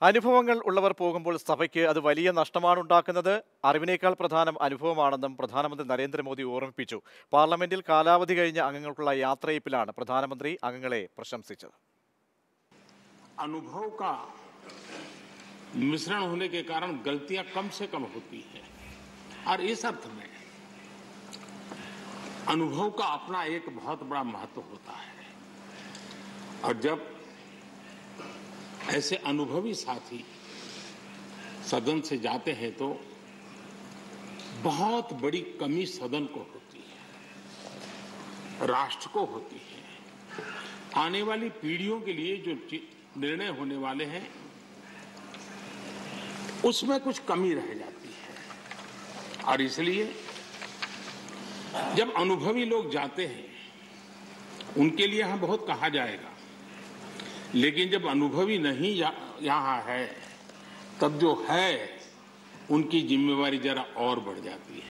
അനുഭവങ്ങൾ ഉള്ളവർ പോകുമ്പോൾ സഭയ്ക്ക് അത് വലിയ നഷ്ടമാണുണ്ടാക്കുന്നത്. അറിവിനേക്കാൾ പ്രധാനം അനുഭവമാണെന്നും പ്രധാനമന്ത്രി നരേന്ദ്രമോദി ഓർമ്മിപ്പിച്ചു. പാർലമെന്റിൽ കാലാവധി കഴിഞ്ഞ അംഗങ്ങൾക്കുള്ള യാത്രയപ്പിലാണ് പ്രധാനമന്ത്രി അംഗങ്ങളെ പ്രശംസിച്ചത്. अनुभव का मिश्रण होने के कारण गलतियां कम से कम होती है और इस अर्थ में अनुभव का अपना एक बहुत बड़ा महत्व होता है। और जब ऐसे अनुभवी साथी सदन से जाते हैं तो बहुत बड़ी कमी सदन को होती है, राष्ट्र को होती है। आने वाली पीढ़ियों के लिए जो निर्णय होने वाले हैं उसमें कुछ कमी रह जाती है। और इसलिए जब अनुभवी लोग जाते हैं उनके लिए यहां बहुत कहा जाएगा, लेकिन जब अनुभवी नहीं यहां है तब जो है उनकी जिम्मेवारी जरा और बढ़ जाती है।